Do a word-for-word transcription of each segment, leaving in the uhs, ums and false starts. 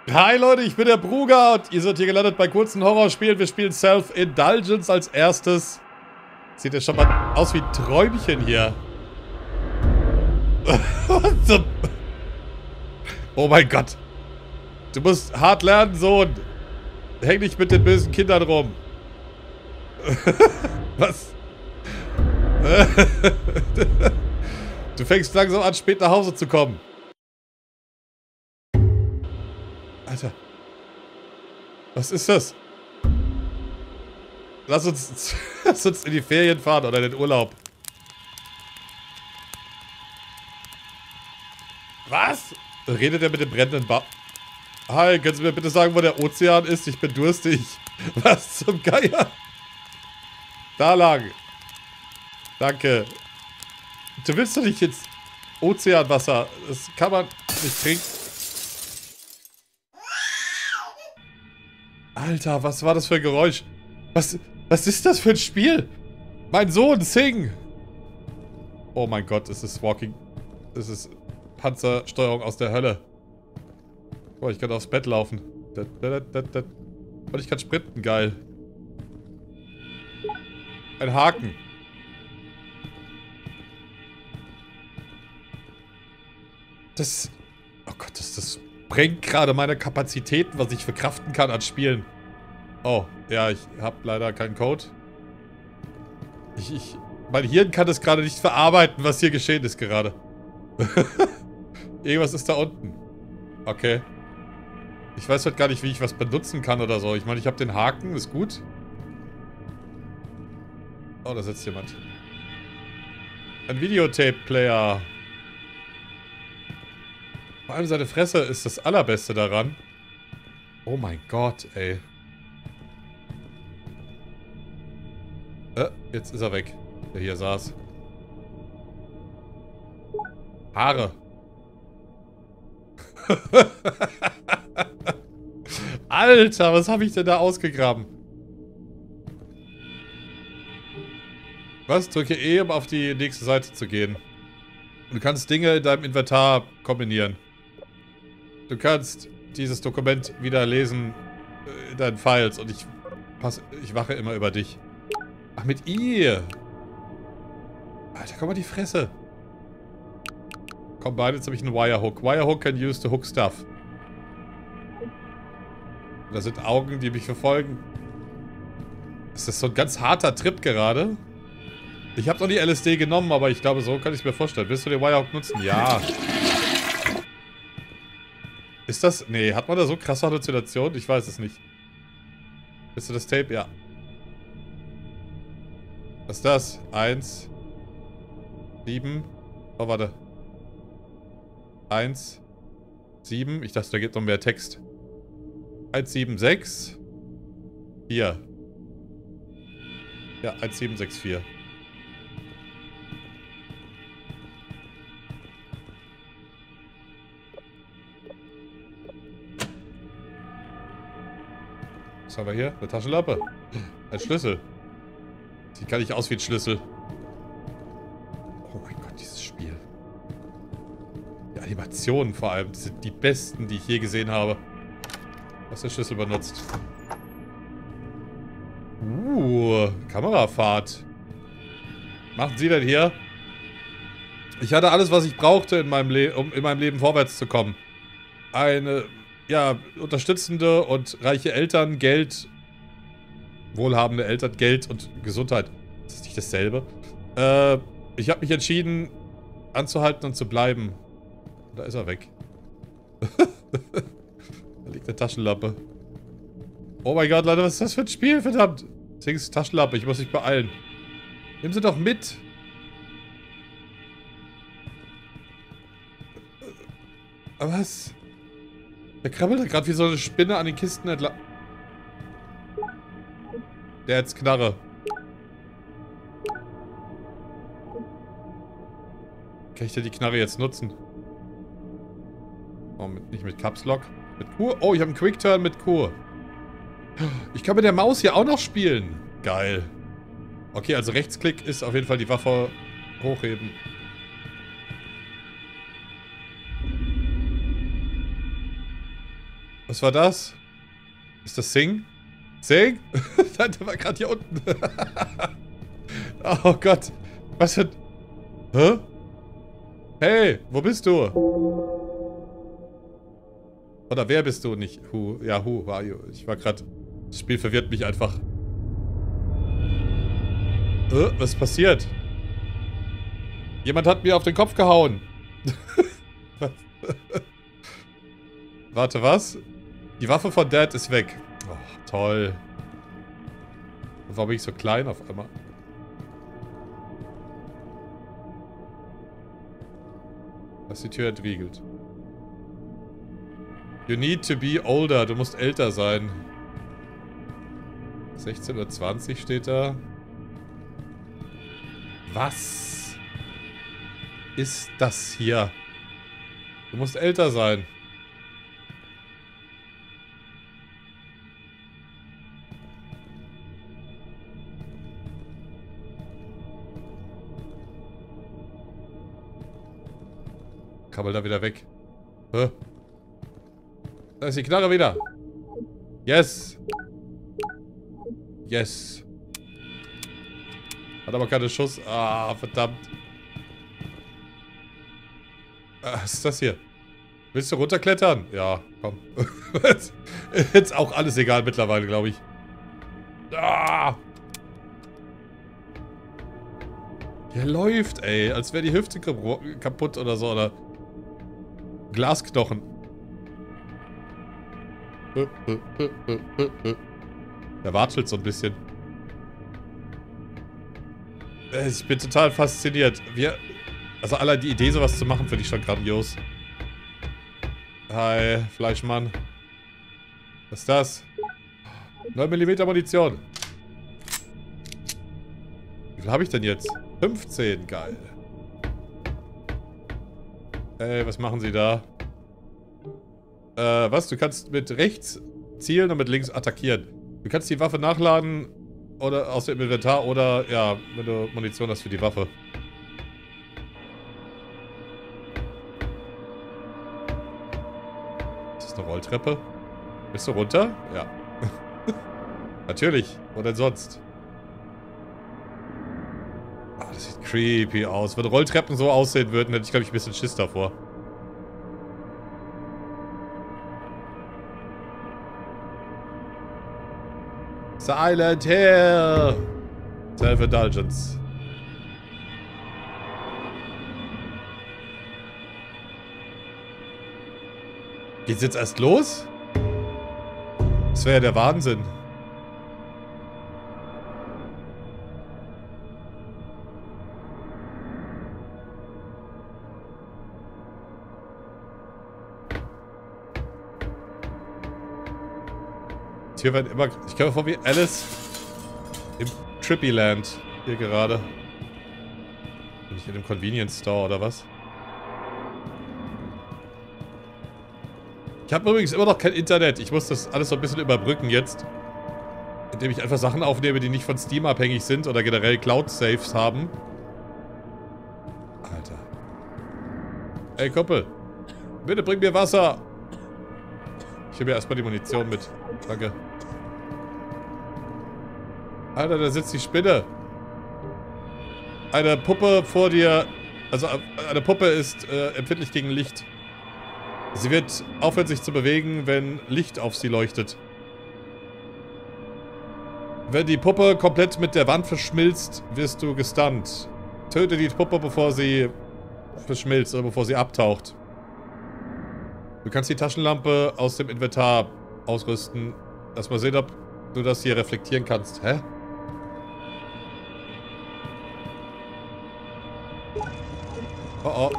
Hi Leute, ich bin der Bruger und ihr seid hier gelandet bei kurzen Horrorspielen. Wir spielen Self-Indulgence als erstes. Sieht ja schon mal aus wie Träumchen hier. Oh mein Gott. Du musst hart lernen, Sohn. Häng nicht mit den bösen Kindern rum. Was? Du fängst langsam an, spät nach Hause zu kommen. Alter. Was ist das? Lass uns, lass uns in die Ferien fahren oder in den Urlaub. Was? Redet er mit dem brennenden Ba... Hi, können Sie mir bitte sagen, wo der Ozean ist? Ich bin durstig. Was zum Geier? Da lang. Danke. Du willst doch nicht jetzt Ozeanwasser. Das kann man nicht trinken. Alter, was war das für ein Geräusch? Was, was ist das für ein Spiel? Mein Sohn, sing! Oh mein Gott, es ist Walking... Es ist Panzersteuerung aus der Hölle. Oh, ich kann aufs Bett laufen. Und ich kann sprinten, geil. Ein Haken. Das... Oh Gott, das, das sprengt gerade meine Kapazitäten, was ich verkraften kann an Spielen. Oh, ja, ich habe leider keinen Code. Ich, ich... Mein Hirn kann das gerade nicht verarbeiten, was hier geschehen ist gerade. Irgendwas ist da unten. Okay. Ich weiß halt gar nicht, wie ich was benutzen kann oder so. Ich meine, ich habe den Haken, ist gut. Oh, da sitzt jemand. Ein Videotape-Player. Vor allem seine Fresse ist das Allerbeste daran. Oh mein Gott, ey. Äh, jetzt ist er weg. Der hier saß. Haare. Alter, was habe ich denn da ausgegraben? Was? Drücke E, um auf die nächste Seite zu gehen. Du kannst Dinge in deinem Inventar kombinieren. Du kannst dieses Dokument wieder lesen in deinen Files und ich passe, ich wache immer über dich. Ach, mit I. Alter, komm mal die Fresse. Combine, jetzt habe ich einen Wirehook. Wirehook can use to hook stuff. Da sind Augen, die mich verfolgen. Ist das so ein ganz harter Trip gerade? Ich habe noch nie L S D genommen, aber ich glaube, so kann ich es mir vorstellen. Willst du den Wirehook nutzen? Ja. Ist das... Nee, hat man da so krasse Halluzinationen? Ich weiß es nicht. Willst du das Tape? Ja. Was ist das? Eins. Sieben. Oh, warte. Eins. Sieben. Ich dachte, da geht noch mehr Text. Eins, sieben, sechs. Vier. Ja, eins, sieben, sechs, vier. Was haben wir hier? Eine Taschenlampe. Ein Schlüssel. Sieht gar nicht aus wie ein Schlüssel. Oh mein Gott, dieses Spiel. Die Animationen vor allem, die sind die besten, die ich je gesehen habe. Was der Schlüssel benutzt. Uh, Kamerafahrt. Was machen Sie denn hier? Ich hatte alles, was ich brauchte, in meinem Le um in meinem Leben vorwärts zu kommen. Eine, ja, unterstützende und reiche Eltern, Geld, wohlhabende Eltern, Geld und Gesundheit. Das ist nicht dasselbe. Äh, ich habe mich entschieden, anzuhalten und zu bleiben. Da ist er weg. Da liegt eine Taschenlampe. Oh mein Gott, Leute, was ist das für ein Spiel, verdammt? Deswegen ist Taschenlampe, ich muss mich beeilen. Nehmen Sie doch mit. Aber was? Der krabbelt da gerade wie so eine Spinne an den Kisten entlang. Der hat's Knarre. Kann ich denn die Knarre jetzt nutzen? Oh, mit, nicht mit Caps Lock. Mit Q. Oh, ich habe einen Quick Turn mit Q. Ich kann mit der Maus hier auch noch spielen. Geil. Okay, also Rechtsklick ist auf jeden Fall die Waffe hochheben. Was war das? Ist das Sing? Sing? Nein, der war gerade hier unten. Oh Gott. Was für... Hä? Hey, wo bist du? Oder wer bist du? Nicht who. Ja, who are you? Ich war gerade... Das Spiel verwirrt mich einfach. Äh, was ist passiert? Jemand hat mir auf den Kopf gehauen. Warte, was? Die Waffe von Dad ist weg. Oh, toll. Warum bin ich so klein auf einmal? Da ist die Tür entriegelt. You need to be older. Du musst älter sein. sechzehn Uhr zwanzig steht da. Was ist das hier? Du musst älter sein. Kabel da wieder weg. Hä? Da ist die Knarre wieder. Yes. Yes. Hat aber keine Schuss. Ah, verdammt. Ah, was ist das hier? Willst du runterklettern? Ja, komm. Jetzt auch alles egal mittlerweile, glaube ich. Ah. Der läuft, ey. Als wäre die Hüfte kaputt oder so. Oder Glasknochen. Der watschelt so ein bisschen. Ich bin total fasziniert. Wir, also allein die Idee, sowas zu machen, finde ich schon grandios. Hi, Fleischmann. Was ist das? neun Millimeter Munition. Wie viel habe ich denn jetzt? fünfzehn, geil. Ey, was machen Sie da? Äh, was? Du kannst mit rechts zielen und mit links attackieren. Du kannst die Waffe nachladen oder aus dem Inventar oder, ja, wenn du Munition hast für die Waffe. Ist das eine Rolltreppe? Bist du runter? Ja. Natürlich. Wo denn sonst? Ah, das sieht creepy aus. Wenn Rolltreppen so aussehen würden, hätte ich, glaube ich, ein bisschen Schiss davor. Silent Hill! Self-Indulgence. Geht's jetzt erst los? Das wäre ja der Wahnsinn. Hier werden immer... Ich komme mir vor wie Alice im Trippyland hier gerade. Bin ich in einem Convenience Store oder was? Ich habe übrigens immer noch kein Internet. Ich muss das alles so ein bisschen überbrücken jetzt. Indem ich einfach Sachen aufnehme, die nicht von Steam abhängig sind oder generell Cloud-Saves haben. Alter. Ey, Kumpel. Bitte bring mir Wasser. Ich nehme mir erstmal die Munition mit. Danke. Alter, da sitzt die Spinne. Eine Puppe vor dir... Also, eine Puppe ist äh, empfindlich gegen Licht. Sie wird aufhören, sich zu bewegen, wenn Licht auf sie leuchtet. Wenn die Puppe komplett mit der Wand verschmilzt, wirst du gestunt. Töte die Puppe, bevor sie verschmilzt oder bevor sie abtaucht. Du kannst die Taschenlampe aus dem Inventar ausrüsten. Lass mal sehen, ob du das hier reflektieren kannst. Hä? Oh oh.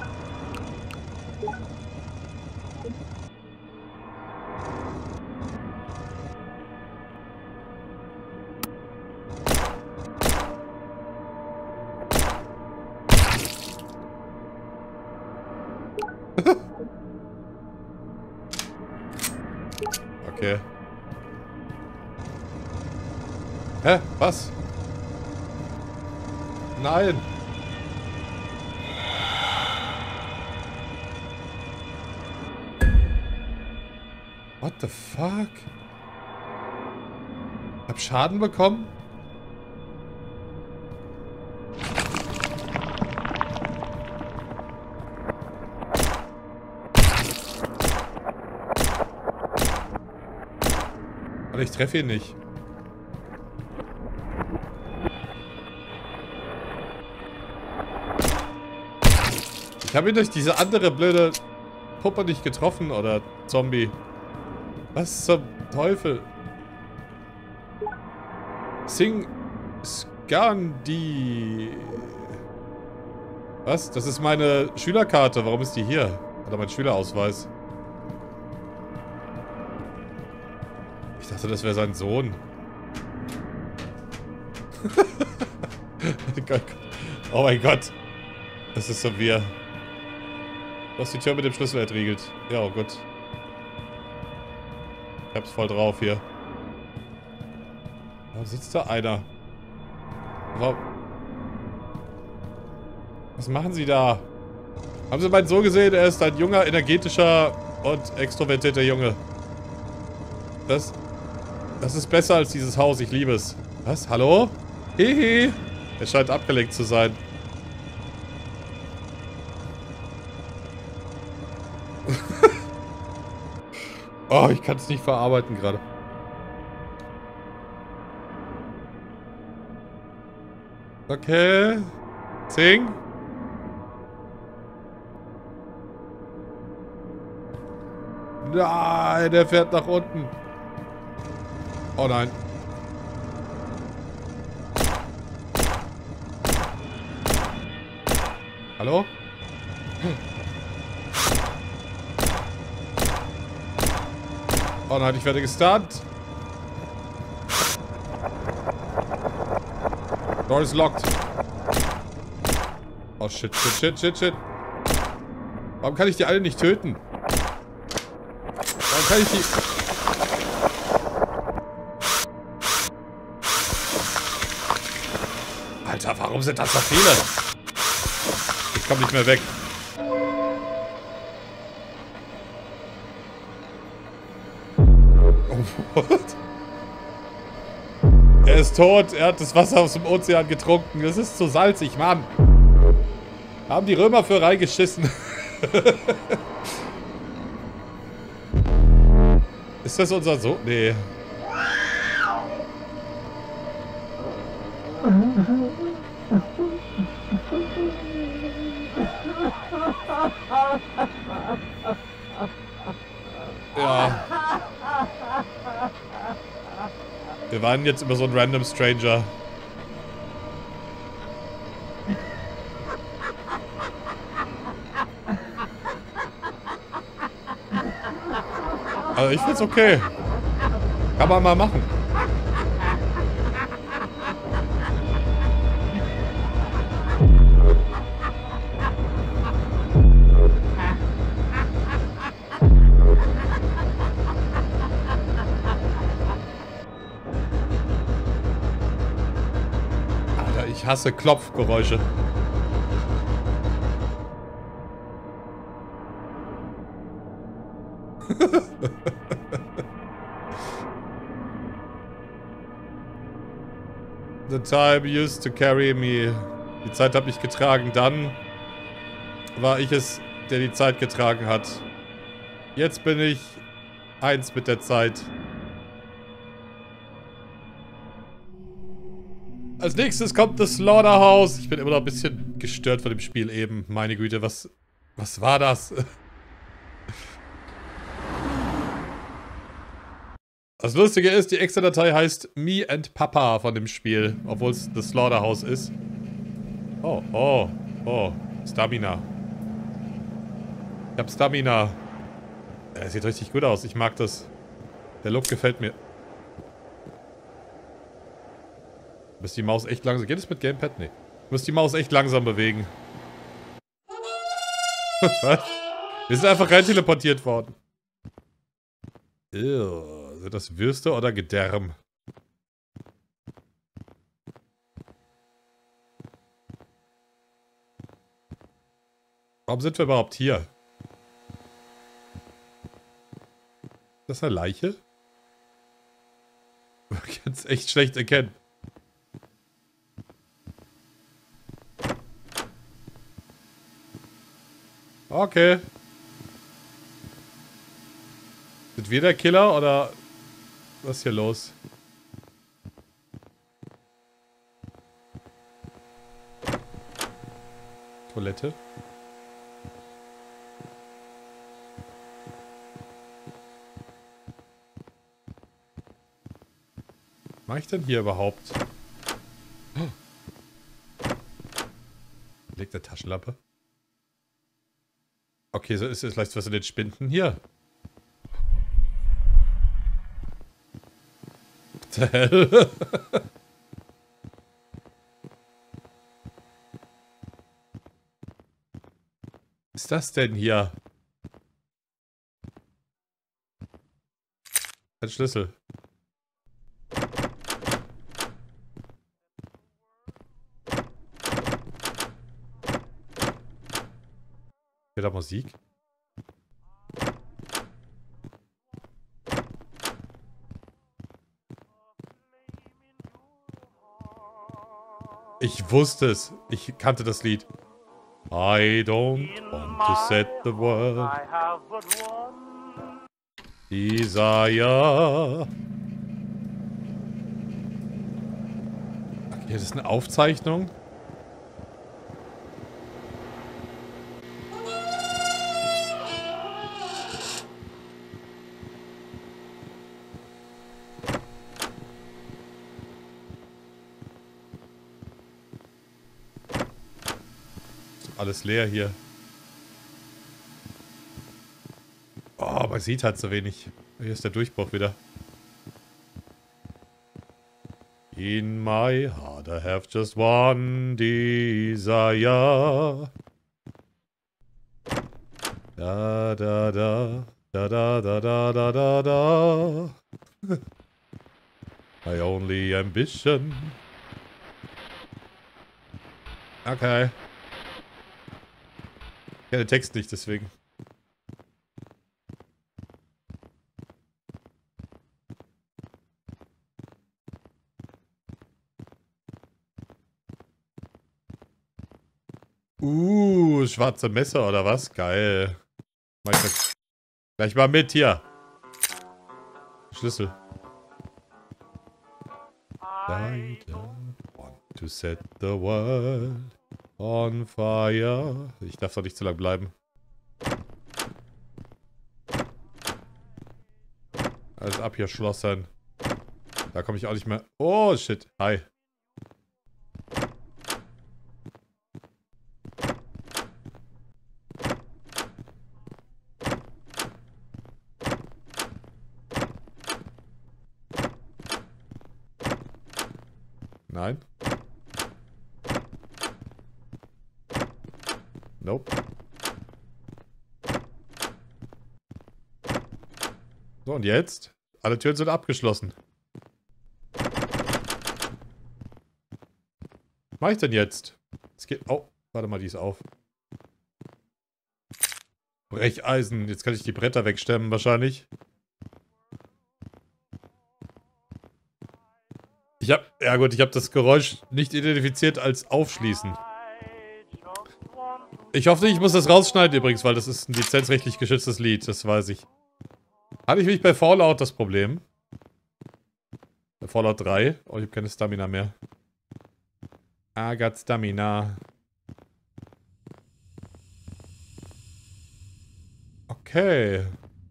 Okay. Hä? Was? Nein. What the fuck? Hab Schaden bekommen? Aber ich treffe ihn nicht. Ich habe ihn durch diese andere blöde Puppe nicht getroffen, oder Zombie. Was zum Teufel? Sing Scandi. Was? Das ist meine Schülerkarte. Warum ist die hier? Oder mein Schülerausweis. Ich dachte, das wäre sein Sohn. Oh mein Gott. Das ist so wir. Du hast die Tür mit dem Schlüssel entriegelt. Ja, oh Gott. Ich hab's voll drauf hier. Da sitzt da einer. Warum? Was machen Sie da? Haben Sie meinen Sohn gesehen? Er ist ein junger, energetischer und extrovertierter Junge. Das, das ist besser als dieses Haus. Ich liebe es. Was? Hallo? Hihi. Er scheint abgelenkt zu sein. Oh, ich kann es nicht verarbeiten gerade. Okay. Zing. Nein, der fährt nach unten. Oh nein. Hallo? Oh nein, ich werde gestunt. Door is locked. Oh shit, shit, shit, shit, shit. Warum kann ich die alle nicht töten? Warum kann ich die... Alter, warum sind das so viele? Ich komme nicht mehr weg. What? Er ist tot. Er hat das Wasser aus dem Ozean getrunken. Das ist zu salzig, Mann. Haben die Römer für reingeschissen. Ist das unser Sohn? Nee. Ja. Wir waren jetzt über so einen random Stranger. Also ich find's okay. Kann man mal machen. Alter, ich hasse Klopfgeräusche. The time used to carry me. Die Zeit hat mich getragen. Dann war ich es, der die Zeit getragen hat. Jetzt bin ich eins mit der Zeit. Als nächstes kommt das Slaughterhouse. Ich bin immer noch ein bisschen gestört von dem Spiel eben. Meine Güte, was, was war das? Das Lustige ist, die Extra-Datei heißt Me and Papa von dem Spiel, obwohl es das Slaughterhouse ist. Oh, oh, oh, Stamina. Ich hab Stamina. Er sieht richtig gut aus, ich mag das. Der Look gefällt mir. Muss die Maus echt langsam... Geht es mit Gamepad? Nee. Muss die Maus echt langsam bewegen. Was? Wir sind einfach rein teleportiert worden. Ew. Sind das Würste oder Gedärm? Warum sind wir überhaupt hier? das eine Leiche? Ich kann es echt schlecht erkennen. Okay. Sind wir der Killer oder was ist hier los? Toilette. Was mache ich denn hier überhaupt? Legt der Taschenlampe. Okay, so ist es vielleicht was in den Spinden hier. What the hell? Was ist das denn hier? Ein Schlüssel. Da Musik? Ich wusste es. Ich kannte das Lied. I don't want to set the world desire. Okay, das ist eine Aufzeichnung. Alles leer hier. Oh, man sieht halt so wenig. Hier ist der Durchbruch wieder. In my heart I have just one desire. Da da da da da da da da da da. My only ambition. Okay. Ich kenne den Text nicht, deswegen. Uh, schwarze Messer oder was? Geil. Mach ich das gleich mal mit hier. Schlüssel. I don't want to set the world on fire. Ich darf doch nicht zu lang bleiben. Alles ab hier, Schlossern. Da komme ich auch nicht mehr. Oh, shit. Hi. Nein. Nope. So, und jetzt? Alle Türen sind abgeschlossen. Was mache ich denn jetzt? Es geht... Oh, warte mal, die ist auf. Brecheisen. Jetzt kann ich die Bretter wegstemmen wahrscheinlich. Ich hab... Ja gut, ich habe das Geräusch nicht identifiziert als Aufschließen. Ich hoffe nicht, ich muss das rausschneiden übrigens, weil das ist ein lizenzrechtlich geschütztes Lied, das weiß ich. Hatte ich mich bei Fallout das Problem? Bei Fallout drei? Oh, ich habe keine Stamina mehr. I got Stamina. Okay.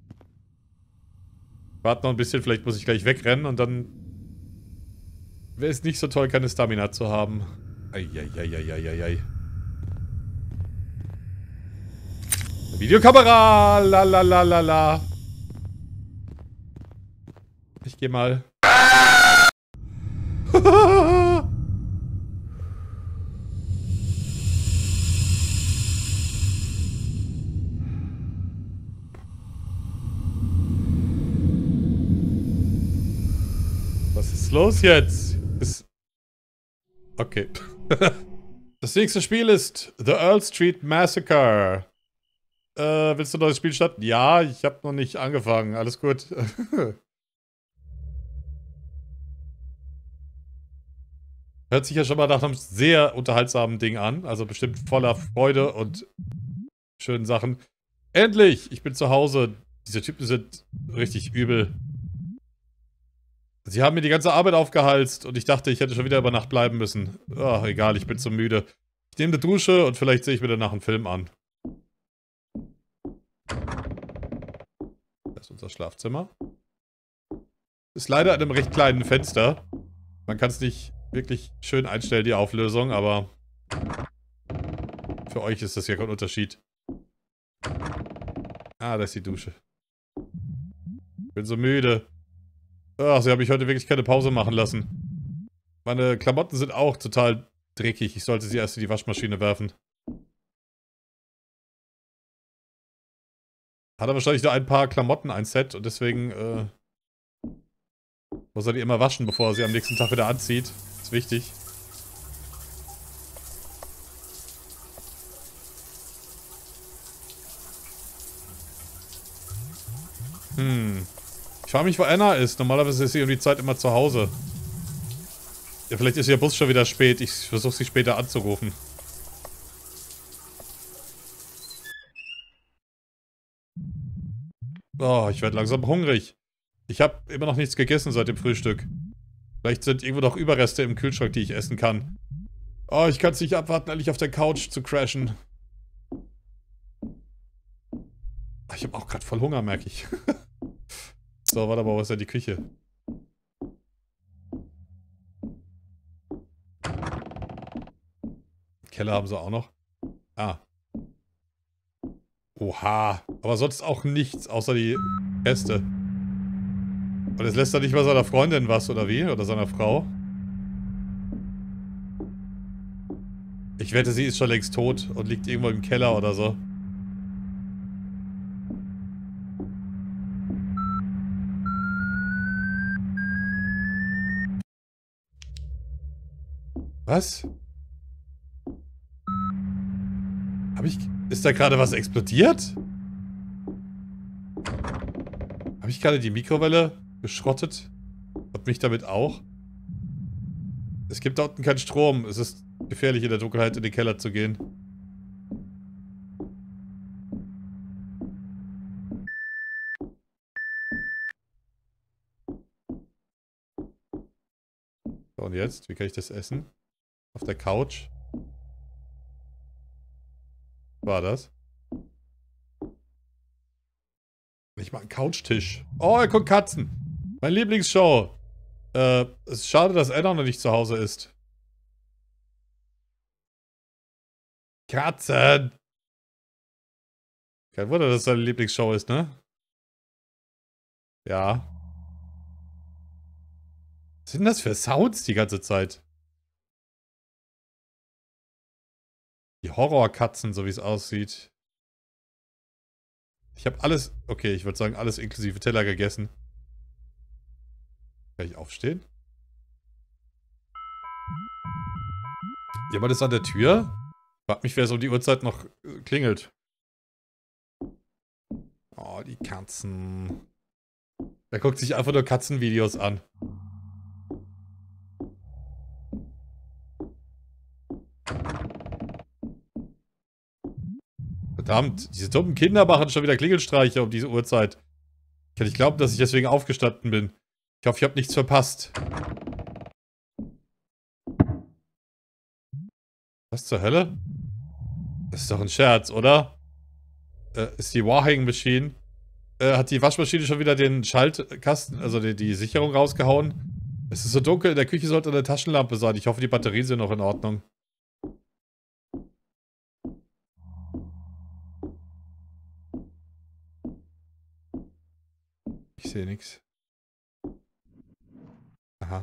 Warte noch ein bisschen, vielleicht muss ich gleich wegrennen und dann... Wäre es nicht so toll, keine Stamina zu haben. Eieieiei. Videokamera! Lalalala. Ich geh mal. Was ist los jetzt? Ist okay. Das nächste Spiel ist The Earl Street Massacre. Äh, willst du noch das Spiel starten? Ja, ich habe noch nicht angefangen. Alles gut. Hört sich ja schon mal nach einem sehr unterhaltsamen Ding an. Also bestimmt voller Freude und schönen Sachen. Endlich! Ich bin zu Hause. Diese Typen sind richtig übel. Sie haben mir die ganze Arbeit aufgehalst und ich dachte, ich hätte schon wieder über Nacht bleiben müssen. Ach, egal, ich bin zu müde. Ich nehme eine Dusche und vielleicht sehe ich mir danach einen Film an. Das ist unser Schlafzimmer. Ist leider in einem recht kleinen Fenster. Man kann es nicht wirklich schön einstellen, die Auflösung, aber für euch ist das ja kein Unterschied. Ah, da ist die Dusche. Ich bin so müde. Ach, sie haben mich heute wirklich keine Pause machen lassen. Meine Klamotten sind auch total dreckig. Ich sollte sie erst in die Waschmaschine werfen. Hat er wahrscheinlich nur ein paar Klamotten, ein Set und deswegen äh, muss er die immer waschen, bevor er sie am nächsten Tag wieder anzieht. Das ist wichtig. Hm. Ich frage mich, wo Anna ist. Normalerweise ist sie um die Zeit immer zu Hause. Ja, vielleicht ist ihr Bus schon wieder spät. Ich versuche sie später anzurufen. Oh, ich werde langsam hungrig. Ich habe immer noch nichts gegessen seit dem Frühstück. Vielleicht sind irgendwo noch Überreste im Kühlschrank, die ich essen kann. Oh, ich kann es nicht abwarten, endlich auf der Couch zu crashen. Ich habe auch gerade voll Hunger, merke ich. So, warte mal, wo ist denn die Küche? Keller haben sie auch noch. Ah. Oha. Aber sonst auch nichts, außer die Reste. Und jetzt lässt er nicht mal seiner Freundin was, oder wie? Oder seiner Frau? Ich wette, sie ist schon längst tot und liegt irgendwo im Keller oder so. Was? Hab ich... Ist da gerade was explodiert? Habe ich gerade die Mikrowelle geschrottet? Und mich damit auch? Es gibt da unten keinen Strom. Es ist gefährlich, in der Dunkelheit in den Keller zu gehen. So, und jetzt? Wie kann ich das essen? Auf der Couch? War das? Ich mag einen Couchtisch. Oh, er guckt Katzen. Meine Lieblingsshow. Äh, es ist schade, dass Anna noch nicht zu Hause ist. Katzen! Kein Wunder, dass es seine Lieblingsshow ist, ne? Ja. Was sind das für Sounds die ganze Zeit? Die Horrorkatzen, so wie es aussieht. Ich habe alles, okay, ich würde sagen, alles inklusive Teller gegessen. Kann ich aufstehen? Jemand ist an der Tür? Frag mich, wer es um die Uhrzeit noch äh, klingelt. Oh, die Katzen. Er guckt sich einfach nur Katzenvideos an. Verdammt, diese dummen Kinder machen schon wieder Klingelstreiche um diese Uhrzeit. Ich kann nicht glauben, dass ich deswegen aufgestanden bin. Ich hoffe, ich habe nichts verpasst. Was zur Hölle? Das ist doch ein Scherz, oder? Äh, ist die Warhang Machine? Äh, hat die Waschmaschine schon wieder den Schaltkasten, also die, die Sicherung rausgehauen? Es ist so dunkel, in der Küche sollte eine Taschenlampe sein. Ich hoffe, die Batterien sind noch in Ordnung. Ich sehe nichts. Aha.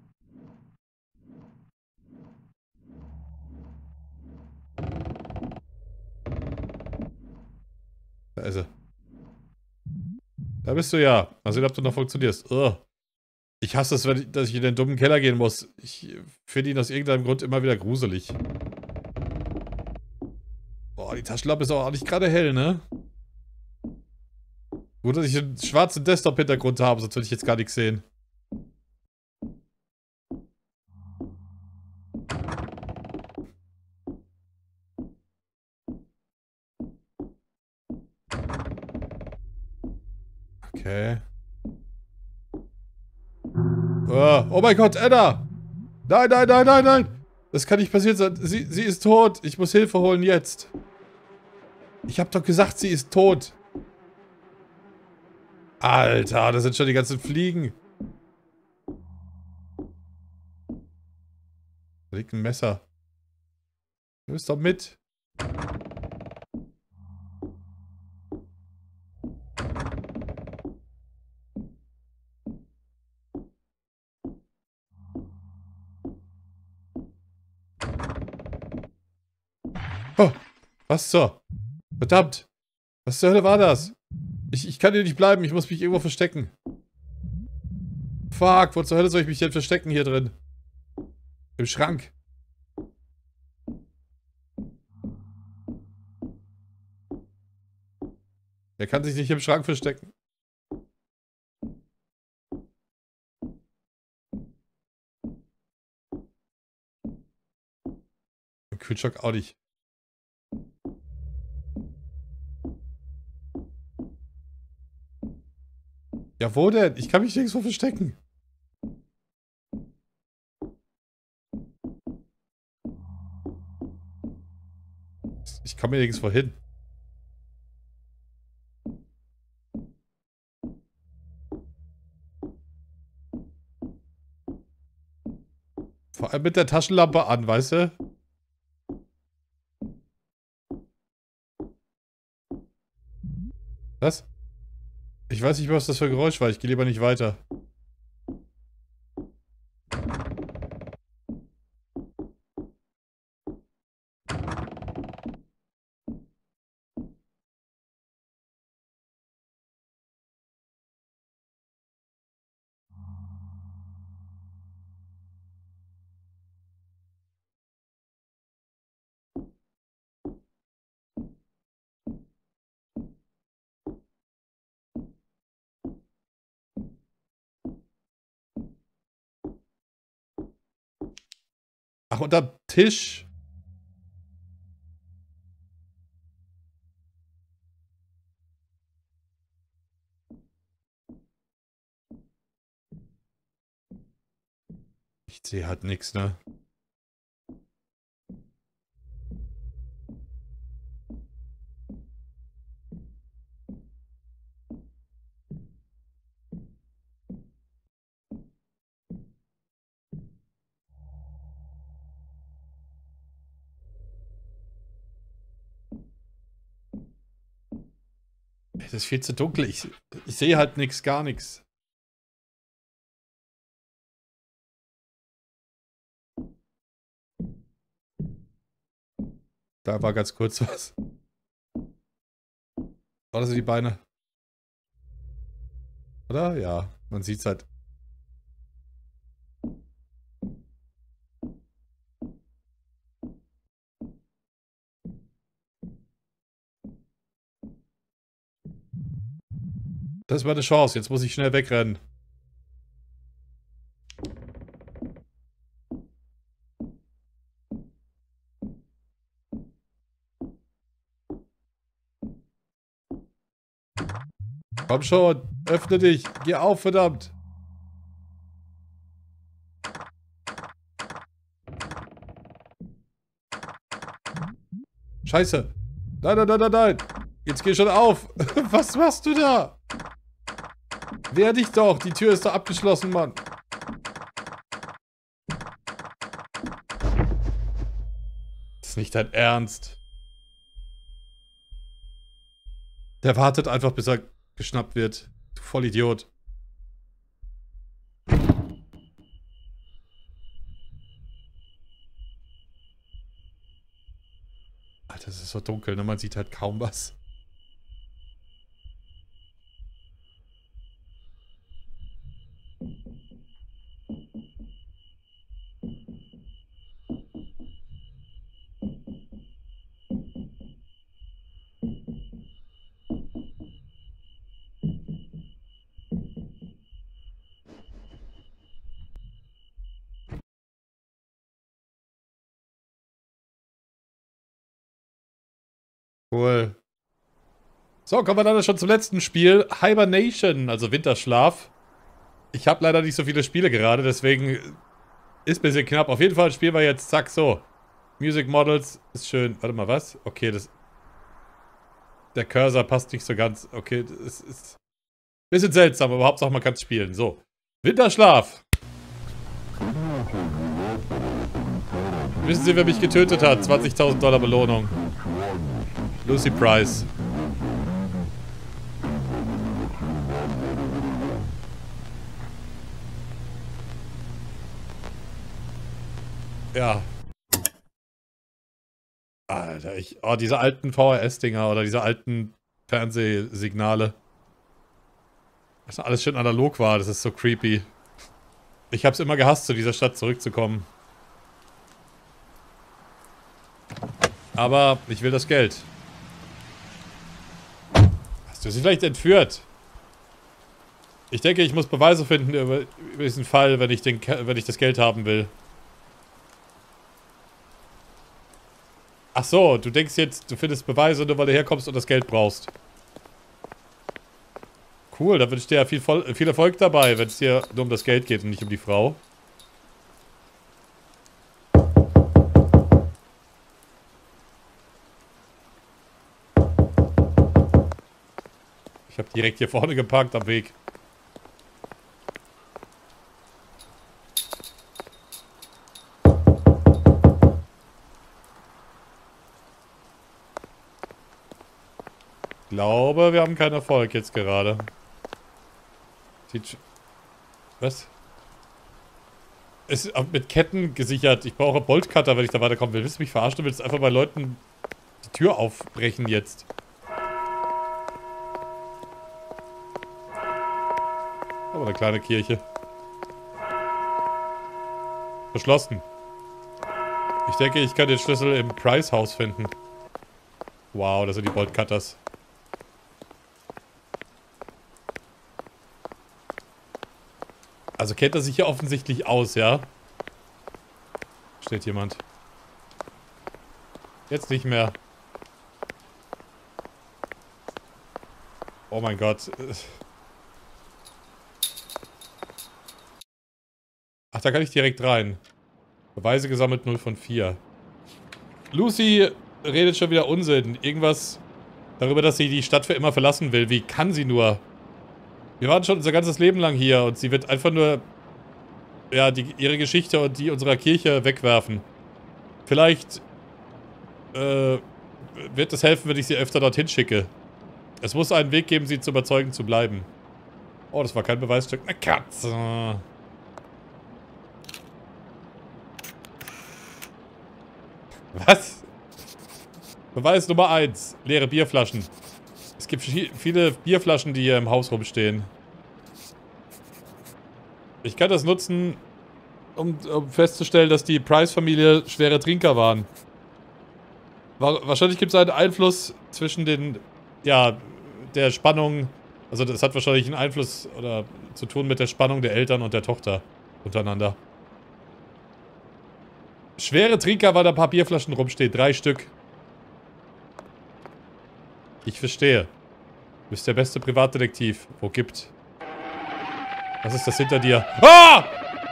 Da ist er. Da bist du ja. Mal sehen, ob du noch funktionierst. Ugh. Ich hasse es, wenn ich, dass ich in den dummen Keller gehen muss. Ich finde ihn aus irgendeinem Grund immer wieder gruselig. Boah, die Taschenlampe ist auch nicht gerade hell, ne? Gut, dass ich einen schwarzen Desktop-Hintergrund habe, sonst würde ich jetzt gar nichts sehen. Okay. Oh, oh mein Gott, Anna! Nein, nein, nein, nein, nein! Das kann nicht passiert sein. Sie, sie ist tot. Ich muss Hilfe holen jetzt. Ich habe doch gesagt, sie ist tot. Alter, da sind schon die ganzen Fliegen. Da liegt ein Messer. Nimm es doch mit. Oh, was zur? Verdammt. Was zur Hölle war das? Ich, ich kann hier nicht bleiben. Ich muss mich irgendwo verstecken. Fuck, wo zur Hölle soll ich mich denn verstecken hier drin? Im Schrank. Er kann sich nicht im Schrank verstecken. Im Kühlschrank auch nicht. Ja, wo denn? Ich kann mich nirgendwo verstecken. Ich komme hier nirgendwo hin. Vor allem mit der Taschenlampe an, weißt du? Was? Ich weiß nicht mehr, was das für ein Geräusch war. Ich gehe lieber nicht weiter. Ach, unterm Tisch. Ich sehe halt nichts, ne? Das ist viel zu dunkel. Ich, ich sehe halt nichts, gar nichts. Da war ganz kurz was. Oh, das sind die Beine. Oder? Ja, man sieht's halt. Das ist meine Chance. Jetzt muss ich schnell wegrennen. Komm schon, öffne dich. Geh auf, verdammt. Scheiße. Nein, nein, nein, nein, nein. Jetzt geh schon auf. Was machst du da? Wehr dich doch. Die Tür ist doch abgeschlossen, Mann. Das ist nicht dein Ernst. Der wartet einfach, bis er geschnappt wird. Du Vollidiot. Alter, es ist so dunkel, ne? Man sieht halt kaum was. Cool. So, kommen wir dann schon zum letzten Spiel. Hibernation, also Winterschlaf. Ich habe leider nicht so viele Spiele gerade, deswegen ist ein bisschen knapp. Auf jeden Fall spielen wir jetzt, zack, so. Music Models ist schön. Warte mal, was? Okay, das... Der Cursor passt nicht so ganz. Okay, das ist... Ein bisschen seltsam, aber Hauptsache man kann es spielen. So. Winterschlaf. Wissen Sie, wer mich getötet hat? zwanzigtausend Dollar Belohnung. Lucy Price. Ja. Alter, ich... Oh, diese alten V H S-Dinger oder diese alten Fernsehsignale. Was alles schön analog war, das ist so creepy. Ich hab's immer gehasst, zu dieser Stadt zurückzukommen. Aber ich will das Geld. Hast du sie vielleicht entführt? Ich denke, ich muss Beweise finden über, über diesen Fall, wenn ich, den, wenn ich das Geld haben will. Ach so, du denkst jetzt, du findest Beweise, nur weil du herkommst und das Geld brauchst. Cool, da wünsche ich dir ja viel, viel Erfolg dabei, wenn es dir nur um das Geld geht und nicht um die Frau. Ich habe direkt hier vorne geparkt am Weg. Ich glaube, wir haben keinen Erfolg jetzt gerade. Sieht... Was? Es ist mit Ketten gesichert. Ich brauche Boltcutter, wenn ich da weiterkommen will. Willst du mich verarschen? Du willst einfach bei Leuten die Tür aufbrechen jetzt. Aber eine kleine Kirche. Verschlossen. Ich denke, ich kann den Schlüssel im Price-Haus finden. Wow, das sind die Boltcutters. Also kennt er sich hier offensichtlich aus, ja? Steht jemand. Jetzt nicht mehr. Oh mein Gott. Ach, da kann ich direkt rein. Beweise gesammelt null von vier. Lucy redet schon wieder Unsinn. Irgendwas darüber, dass sie die Stadt für immer verlassen will. Wie kann sie nur? Wir waren schon unser ganzes Leben lang hier und sie wird einfach nur, ja, die, ihre Geschichte und die unserer Kirche wegwerfen. Vielleicht äh, wird es helfen, wenn ich sie öfter dorthin schicke. Es muss einen Weg geben, sie zu überzeugen, zu bleiben. Oh, das war kein Beweisstück. Eine Katze. Was? Beweis Nummer eins. Leere Bierflaschen. Es gibt viele Bierflaschen, die hier im Haus rumstehen. Ich kann das nutzen, um, um festzustellen, dass die Price-Familie schwere Trinker waren. Wahrscheinlich gibt es einen Einfluss zwischen den, ja, der Spannung, also das hat wahrscheinlich einen Einfluss oder zu tun mit der Spannung der Eltern und der Tochter untereinander. Schwere Trinker, weil da ein paar Bierflaschen rumstehen, drei Stück. Ich verstehe. Du bist der beste Privatdetektiv. Wo gibt? Was ist das hinter dir? Ah!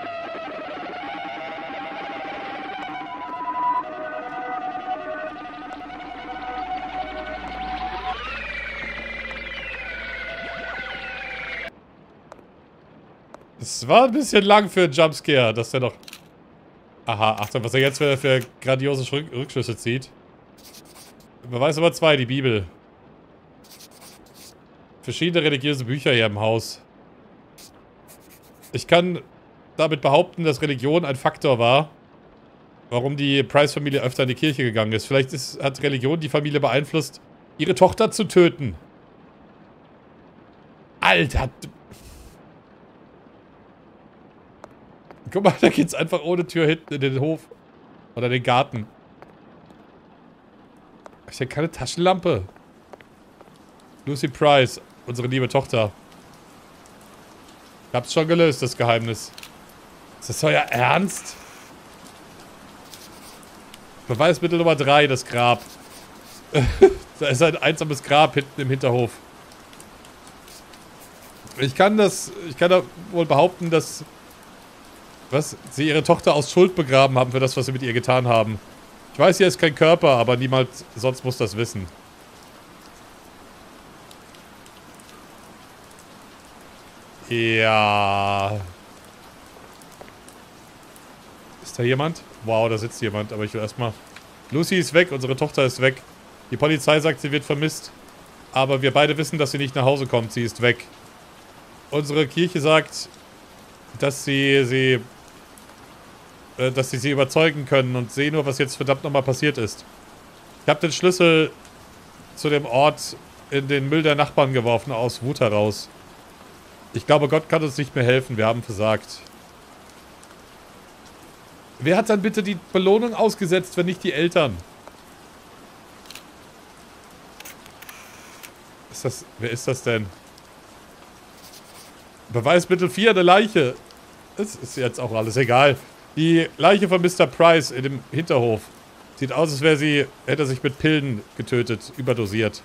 Es war ein bisschen lang für einen Jumpscare, dass der noch... Aha, Achtung, was er jetzt für, für grandiose Rückschlüsse zieht. Beweis Nummer zwei, die Bibel. Verschiedene religiöse Bücher hier im Haus. Ich kann damit behaupten, dass Religion ein Faktor war, warum die Price-Familie öfter in die Kirche gegangen ist. Vielleicht ist, hat Religion die Familie beeinflusst, ihre Tochter zu töten. Alter! Guck mal, da geht's einfach ohne Tür hinten in den Hof. Oder den Garten. Ich habe keine Taschenlampe. Lucy Price, unsere liebe Tochter. Ich hab's schon gelöst, das Geheimnis. Ist das euer Ernst? Beweismittel Nummer drei, das Grab. Da ist ein einsames Grab hinten im Hinterhof. Ich kann das... Ich kann da wohl behaupten, dass... Was? Sie ihre Tochter aus Schuld begraben haben für das, was sie mit ihr getan haben. Ich weiß, hier ist kein Körper, aber niemand sonst muss das wissen. Ja. Ist da jemand? Wow, da sitzt jemand, aber ich will erstmal... Lucy ist weg, unsere Tochter ist weg. Die Polizei sagt, sie wird vermisst. Aber wir beide wissen, dass sie nicht nach Hause kommt. Sie ist weg. Unsere Kirche sagt, dass sie sie... Äh, dass sie sie überzeugen können und sehen nur, was jetzt verdammt nochmal passiert ist. Ich habe den Schlüssel zu dem Ort in den Müll der Nachbarn geworfen, aus Wut heraus. Ich glaube, Gott kann uns nicht mehr helfen. Wir haben versagt. Wer hat dann bitte die Belohnung ausgesetzt, wenn nicht die Eltern? Ist das... Wer ist das denn? Beweismittel vier, eine Leiche. Das ist jetzt auch alles egal. Die Leiche von Mister Price in dem Hinterhof. Sieht aus, als wäre sie... Hätte er sich mit Pillen getötet. Überdosiert.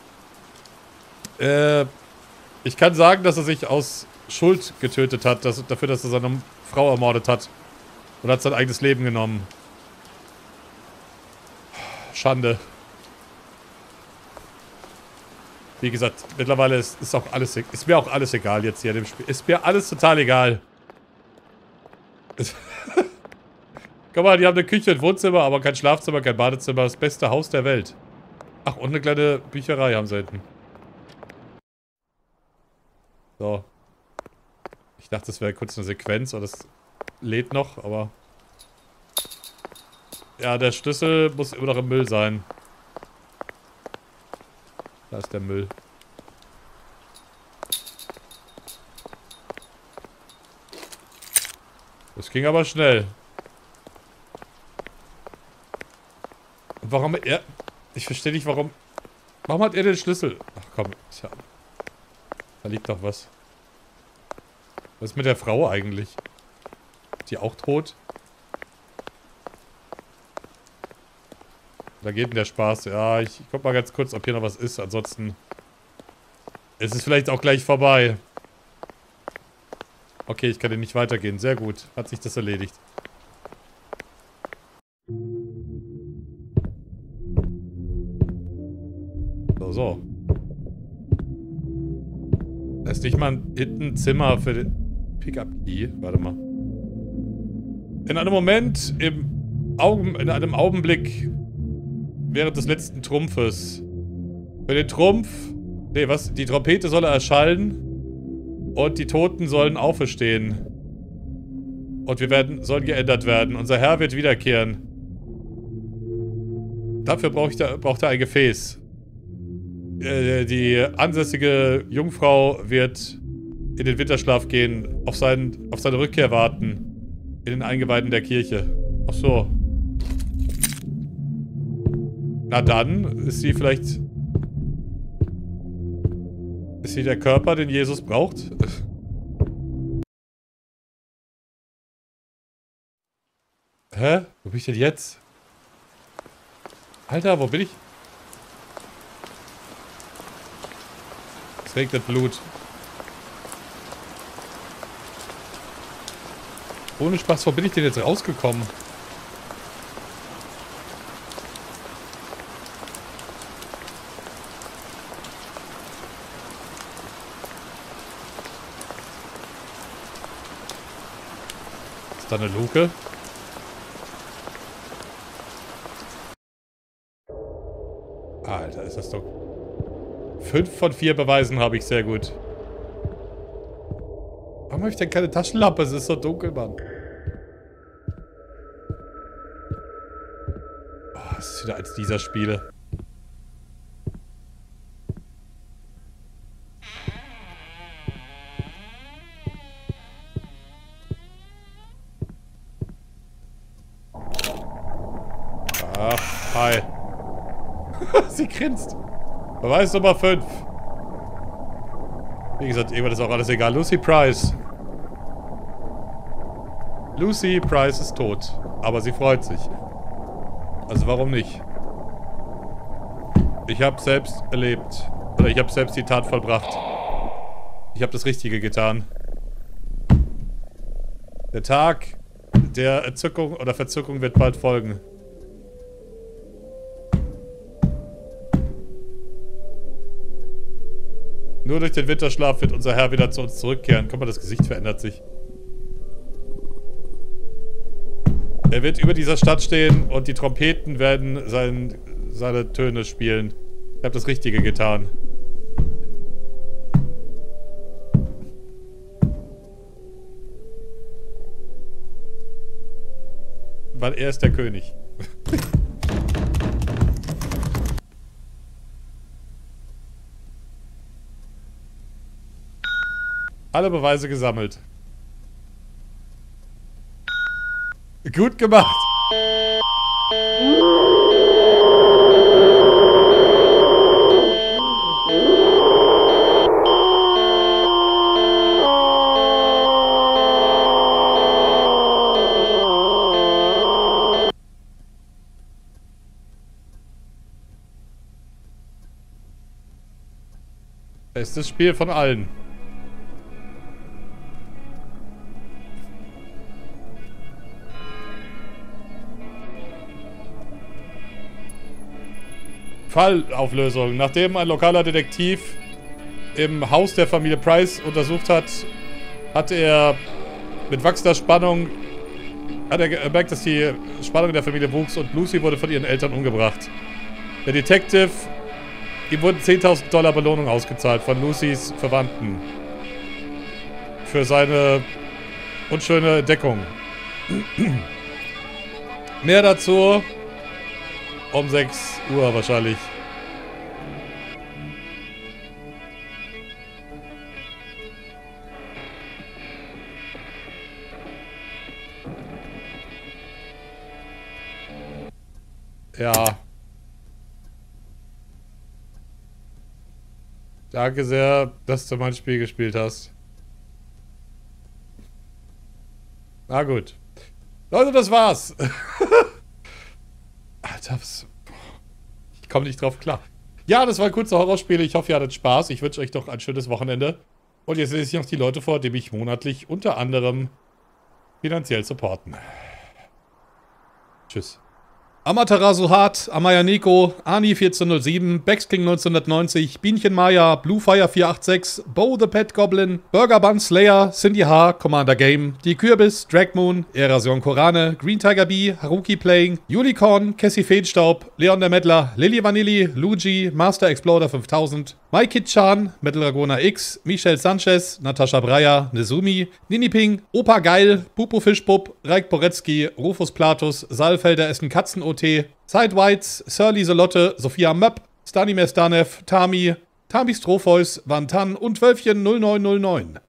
Äh... Ich kann sagen, dass er sich aus Schuld getötet hat. Dass, dafür, dass er seine Frau ermordet hat. Und hat sein eigenes Leben genommen. Schande. Wie gesagt, mittlerweile ist, ist auch alles... Ist mir auch alles egal jetzt hier in dem Spiel. Ist mir alles total egal. Guck mal, die haben eine Küche, ein Wohnzimmer, aber kein Schlafzimmer, kein Badezimmer. Das beste Haus der Welt. Ach, und eine kleine Bücherei haben sie hinten. So. Ich dachte, das wäre kurz eine Sequenz, aber das lädt noch, aber... Ja, der Schlüssel muss immer noch im Müll sein. Da ist der Müll. Das ging aber schnell. Und warum er... Ich verstehe nicht, warum... Warum hat er den Schlüssel? Ach komm, tja. Da liegt doch was. Was ist mit der Frau eigentlich? Ist die auch tot? Da geht denn der Spaß. Ja, ich, ich guck mal ganz kurz, ob hier noch was ist. Ansonsten ist es vielleicht auch gleich vorbei. Okay, ich kann hier nicht weitergehen. Sehr gut. Hat sich das erledigt. So, so. Da ist nicht mal hinten ein Zimmer für den Pickup-Key. Warte mal. In einem Moment, im Augen, in einem Augenblick während des letzten Trumpfes. Für den Trumpf... Nee, was? Die Trompete soll erschallen. Und die Toten sollen auferstehen. Und wir werden, sollen geändert werden. Unser Herr wird wiederkehren. Dafür braucht er, braucht er ein Gefäß. Äh, die ansässige Jungfrau wird in den Winterschlaf gehen. Auf, seinen, auf seine Rückkehr warten. In den Eingeweiden der Kirche. Ach so. Na dann, ist sie vielleicht... Ist sie der Körper, den Jesus braucht? Hä? Wo bin ich denn jetzt? Alter, wo bin ich? Es regnet Blut. Ohne Spaß, wo bin ich denn jetzt rausgekommen? Ist da eine Luke? Alter, ist das doch... Fünf von vier Beweisen habe ich, sehr gut. Warum habe ich denn keine Taschenlampe? Es ist so dunkel, Mann. Oh, das ist wieder eins dieser Spiele. Ach, hi. Sie grinst. Beweis Nummer fünf. Wie gesagt, irgendwann ist auch alles egal. Lucy Price. Lucy Price ist tot. Aber sie freut sich. Also warum nicht? Ich habe selbst erlebt. Oder ich habe selbst die Tat vollbracht. Ich habe das Richtige getan. Der Tag der Entzückung oder Verzückung wird bald folgen. Nur durch den Winterschlaf wird unser Herr wieder zu uns zurückkehren. Guck mal, das Gesicht verändert sich. Er wird über dieser Stadt stehen und die Trompeten werden sein, seine Töne spielen. Ich habe das Richtige getan. Weil er ist der König. Alle Beweise gesammelt. Gut gemacht. Bestes Spiel von allen. Fallauflösung. Nachdem ein lokaler Detektiv im Haus der Familie Price untersucht hat, hat er mit wachsender Spannung hat er gemerkt, dass die Spannung der Familie wuchs und Lucy wurde von ihren Eltern umgebracht. Der Detective, ihm wurden zehntausend Dollar Belohnung ausgezahlt von Lucys Verwandten für seine unschöne Entdeckung. Mehr dazu um sechs Uhr wahrscheinlich. Ja. Danke sehr, dass du mein Spiel gespielt hast. Na gut. Leute, das war's. Alter, was... Ich komme nicht drauf klar. Ja, das war ein kurzer Horrorspiel. Ich hoffe, ihr hattet Spaß. Ich wünsche euch doch ein schönes Wochenende. Und jetzt lese ich noch die Leute vor, die mich monatlich unter anderem finanziell supporten. Tschüss. Amaterasu Hart, Amaya Nico, Ani vierzehn null sieben, Bexking neunzehnhundertneunzig, Bienchen Maya, Bluefire vier acht sechs, Bo the Pet Goblin, Burger Bun Slayer, Cindy H, Commander Game, Die Kürbis, Dragmoon, Erasion Korane, Green Tiger B, Haruki Playing, Unicorn, Cassie Feenstaub, Leon der Mettler, Lilly Vanilli, Luigi, Master Exploder fünftausend, Maikit Chan, Metal Dragona X, Michelle Sanchez, Natascha Breyer, Nezumi, Nini Ping, Opa Geil, Pupu Fischbub, Raik Boretzky, Rufus Platus, Saalfelder Essen Katzen O T, Sidewhites, Sir Lieselotte, Sophia Möpp, Stanimir Stanev, Tami, Tami Strohfeus, Van Tan und Wölfchen null neun null neun.